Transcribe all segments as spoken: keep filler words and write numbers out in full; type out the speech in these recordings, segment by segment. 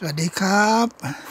วัสดีครับ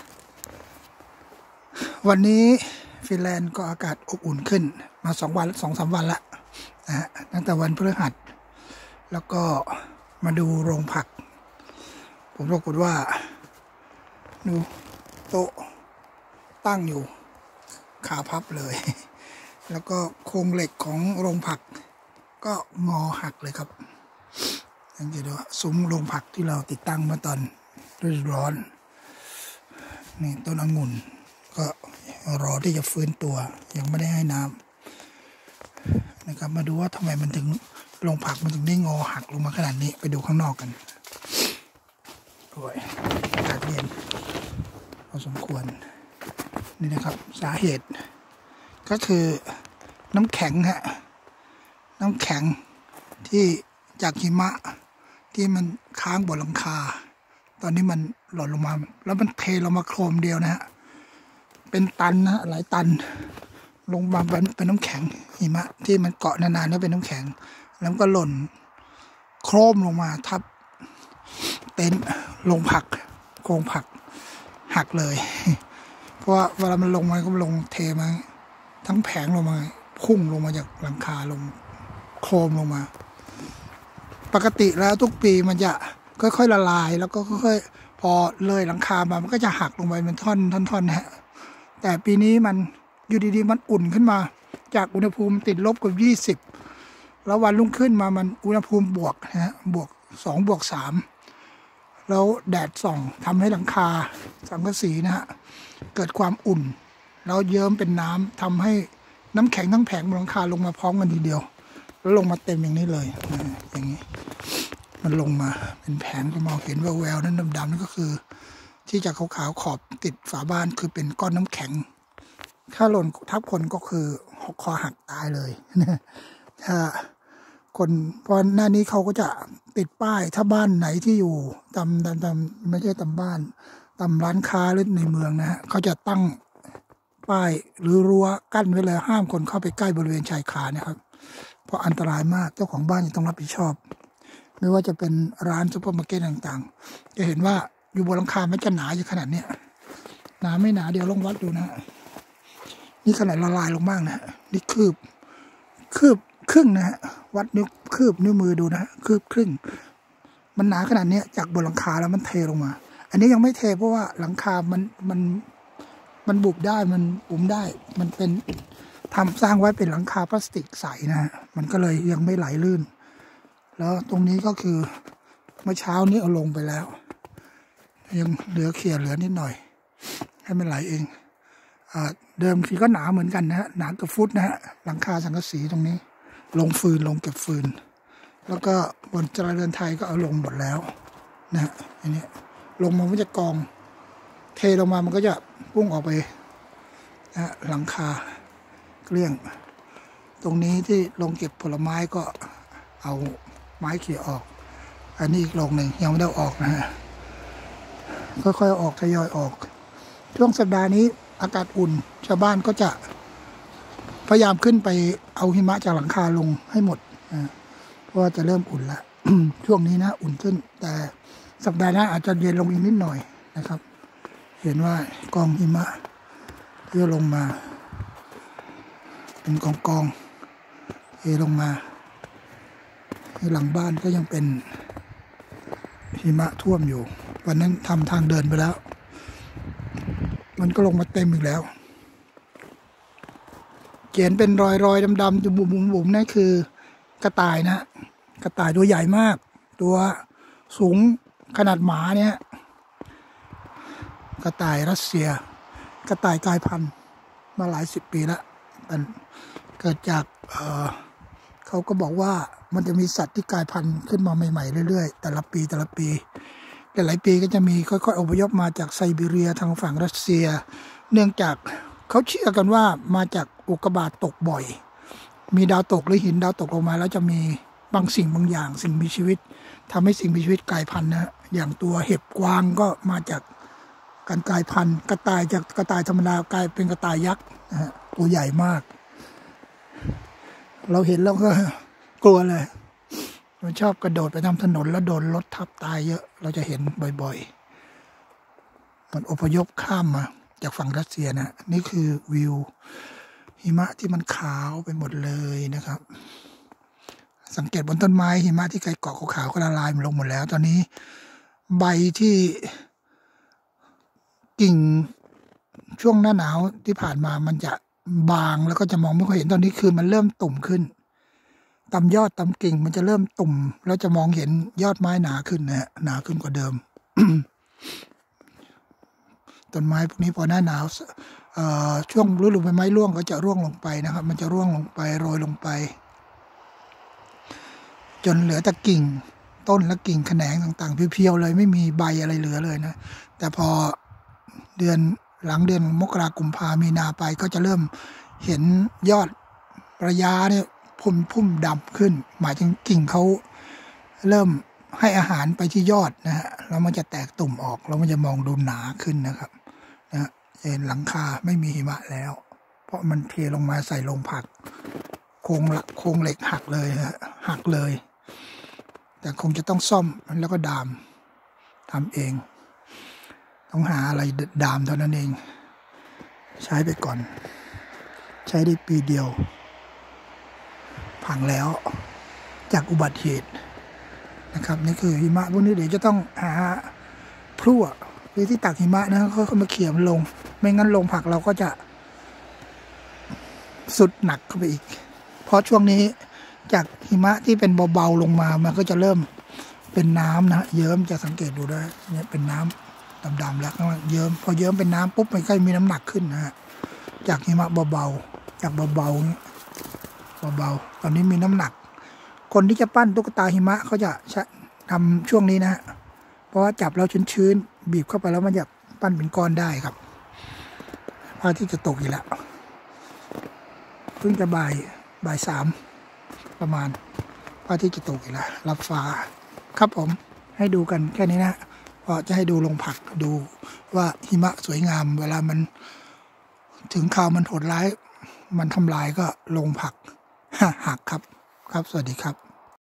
วันนี้ฟินแลนด์ก็อากาศอบอุ่นขึ้นมาสองวันสองสามวันละนะฮะตั้งแต่วันพฤหัสแล้วก็มาดูโรงผักผมปรากฏว่าดูโต๊ะตั้งอยู่ขาพับเลยแล้วก็โครงเหล็กของโรงผักก็งอหักเลยครับสังเกตดูซุ้มโรงผักที่เราติดตั้งเมื่อตอนฤดูร้อนนี่ต้นองุ่นก็รอที่จะฟื้นตัวยังไม่ได้ให้น้ำนะครับมาดูว่าทำไมมันถึงโรงผักมันถึงได้งอหักลงมาขนาดนี้ไปดูข้างนอกกันโอ้ยอากาศเย็นพอสมควรนี่นะครับสาเหตุก็คือน้ำแข็งฮะน้ำแข็งที่จากหิมะที่มันค้างบนหลังคาตอนนี้มันหล่นลงมาแล้วมันเทลงมาโครมเดียวนะฮะเป็นตันนะหลายตันลงมาเป็นเป็นน้ำแข็งหิมะที่มันเกาะนานๆแล้วเป็นน้ำแข็งแล้วก็หล่นโครมลงมาทับเต็นท์ลงผักโครงผักหักเลยเพราะว่าเวลามันลงมาก็ลงเทมาทั้งแผงลงมาพุ่งลงมาจากหลังคาลงโครมลงมาปกติแล้วทุกปีมันจะค่อยๆละลายแล้วก็ค่อยๆพอเลยหลังคามามันก็จะหักลงไปเป็นท่อนท่อนๆนะฮะแต่ปีนี้มันอยู่ดีๆมันอุ่นขึ้นมาจากอุณหภูมิติดลบกว่ายี่สิบแล้ววันรุ่งขึ้นมามันอุณหภูมิบวกนะฮะบวกสองบวกสามแล้วแดดส่องทำให้หลังคาสังกะสีนะฮะเกิดความอุ่นแล้วเยิ้มเป็นน้ำทำให้น้ำแข็งทั้งแผงบนหลังคาลงมาพร้อมกันทีเดียวแล้วลงมาเต็มอย่างนี้เลยอย่างนี้มันลงมาเป็นแผงก็มองเห็นแววๆนั้นดำๆนั่นก็คือที่จากขาวๆขอบติดฝาบ้านคือเป็นก้อนน้ำแข็งถ้าหล่นทับคนก็คือคอหักตายเลยถ้าคนพอหน้านี้เขาก็จะติดป้ายถ้าบ้านไหนที่อยู่ตามตามตามไม่ใช่ตามบ้านตามร้านค้าหรือในเมืองนะฮะเขาจะตั้งป้ายหรือรั้วกั้นไว้เลยห้ามคนเข้าไปใกล้บริเวณชายคานะครับเพราะอันตรายมากเจ้าของบ้านจะต้องรับผิดชอบไม่ว่าจะเป็นร้านซุปเปอร์มาร์เก็ตต่างๆจะเห็นว่าอยู่บนหลังคาไม่จะหนาอยู่ขนาดเนี้ยหนาไม่หนาเดี๋ยวลองวัดดูนะนี่ขนาดละลายลงบ้างนะนี่คืบคืบครึ่งนะฮะวัดนิ้วคืบนิ้วมือดูนะคืบครึ่งมันหนาขนาดนี้จากบนหลังคาแล้วมันเทลงมาอันนี้ยังไม่เทเพราะว่าหลังคามันมันมันบุบได้มันบุ๋มได้มันเป็นทำสร้างไว้เป็นหลังคาพลาสติกใสนะฮะมันก็เลยยังไม่ไหลลื่นแล้วตรงนี้ก็คือเมื่อเช้านี้เอาลงไปแล้วยังเหลือเขี่ยเหลือนิดหน่อยให้มันไหลเองอ่าเดิมทีก็หนาเหมือนกันนะฮะหนาเกือบฟุตนะฮะหลังคาสังกะสีตรงนี้ลงฟืนลงเก็บฟืนแล้วก็บนจราเรือนไทยก็เอาลงหมดแล้วนะฮะอันนี้ลงมามันจะกองเทลงมามันก็จะพุ่งออกไปนะหลังคาเกลี้ยงตรงนี้ที่ลงเก็บผลไม้ก็เอาไม้เขี่ยออกอันนี้อีกลงหนึ่งยังไม่ได้ออกนะฮะค่อยๆออกทยอยออกช่วงสัปดาห์นี้อากาศอุ่นชาวบ้านก็จะพยายามขึ้นไปเอาหิมะจากหลังคาลงให้หมดเพราะว่าจะเริ่มอุ่นแล้ว ช่วงนี้นะอุ่นขึ้นแต่สัปดาห์หน้าอาจจะเย็นลงอีกนิดหน่อยนะครับเห็นว่ากองหิมะที่ลงมาเป็นกองกองเทลงมาหลังบ้านก็ยังเป็นหิมะท่วมอยู่วันนั้นทำทางเดินไปแล้วมันก็ลงมาเต็มอีกแล้วเขียนเป็นรอยรอยดำๆจุบุ๋มบุ๋มนั่นคือกระต่ายนะกระต่ายตัวใหญ่มากตัวสูงขนาดหมาเนี่ยกระต่ายรัสเซียกระต่ายกลายพันธุ์มาหลายสิบปีแล้วมันเกิดจากเอ่อเขาก็บอกว่ามันจะมีสัตว์ที่กลายพันธุ์ขึ้นมาใหม่ๆเรื่อยๆแต่ละปีแต่ละปีหลายปีก็จะมีค่อยๆอพยพมาจากไซบีเรียทางฝั่งรัสเซียเนื่องจากเขาเชื่อกันว่ามาจากอุกกาบาตตกบ่อยมีดาวตกหรือหินดาวตกลงมาแล้วจะมีบางสิ่งบางอย่างสิ่งมีชีวิตทำให้สิ่งมีชีวิตกลายพันธุ์นะอย่างตัวเห็บกวางก็มาจากการกลายพันธุ์กระต่ายจากกระต่ายธรรมดากลายเป็นกระต่ายยักษ์นะฮะตัวใหญ่มากเราเห็นแล้วก็กลัวเลยมันชอบกระโดดไปทำถนนแล้วโดนรถทับตายเยอะเราจะเห็นบ่อยมันอพยพข้ามมาจากฝั่งรัสเซียนะนี่คือวิวหิมะที่มันขาวไปหมดเลยนะครับสังเกตบนต้นไม้หิมะที่เคยเกาะขาวๆก็ละลายมันลงหมดแล้วตอนนี้ใบที่กิ่งช่วงหน้าหนาวที่ผ่านมามันจะบางแล้วก็จะมองไม่ค่อยเห็นตอนนี้คือมันเริ่มตุ่มขึ้นตามยอดตามกิ่งมันจะเริ่มตุ่มแล้วจะมองเห็นยอดไม้หนาขึ้นนะฮะหนาขึ้นกว่าเดิม ต้นไม้พวกนี้พอหน้าหนาวช่วงฤดูใบไม้ร่วงก็จะร่วงลงไปนะครับมันจะร่วงลงไปโรยลงไปจนเหลือแต่กิ่งต้นและกิ่งแขนงต่างๆเพียวๆเลยไม่มีใบอะไรเหลือเลยนะแต่พอเดือนหลังเดือนมกราคมกุมภามีนาไปก็จะเริ่มเห็นยอดระยะเนี่ยพุ่มพุ่มดำขึ้นหมายถึงกิ่งเขาเริ่มให้อาหารไปที่ยอดนะฮะแล้วมันจะแตกตุ่มออกแล้วมันจะมองดูหนาขึ้นนะครับนะเห็นหลังคาไม่มีหิมะแล้วเพราะมันเทลงมาใส่โรงผักโครงโครงเหล็กหักเลยฮะหักเลยแต่คงจะต้องซ่อมแล้วก็ดามทำเองต้องหาอะไรดามเท่านั้นเองใช้ไปก่อนใช้ได้ปีเดียวพังแล้วจากอุบัติเหตุนะครับนี่คือหิมะพวกนี้เดี๋ยวจะต้องหาพลั่วหรือที่ตักหิมะนะเขามาเขี่ยมันลงไม่งั้นลงผักเราก็จะสุดหนักเข้าไปอีกเพราะช่วงนี้จากหิมะที่เป็นเบาๆลงมามันก็จะเริ่มเป็นน้ำนะเยิ้มจะสังเกตดูได้เนี่ยเป็นน้ำดำๆแล้วเยิ้มพอเยิ้มเป็นน้ำปุ๊บมันก็มีน้ำหนักขึ้นนะฮะจากหิมะเบาๆจากเบาๆนี้เบาๆตอนนี้มีน้ำหนักคนที่จะปั้นตุ๊กตาหิมะเขาจะทำช่วงนี้นะฮะเพราะว่าจับแล้วชื้นๆบีบเข้าไปแล้วมันจะปั้นเป็นก้อนได้ครับพระอาทิตย์จะตกอีกแล้วเพิ่งจะบ่ายบ่ายสามประมาณพระอาทิตย์จะตกอีกแล้วรับฟ้าครับผมให้ดูกันแค่นี้นะเพราะจะให้ดูลงผักดูว่าหิมะสวยงามเวลามันถึงข่าวมันโหดร้ายมันทำลายก็ลงผักหักครับครับสวัสดีครับ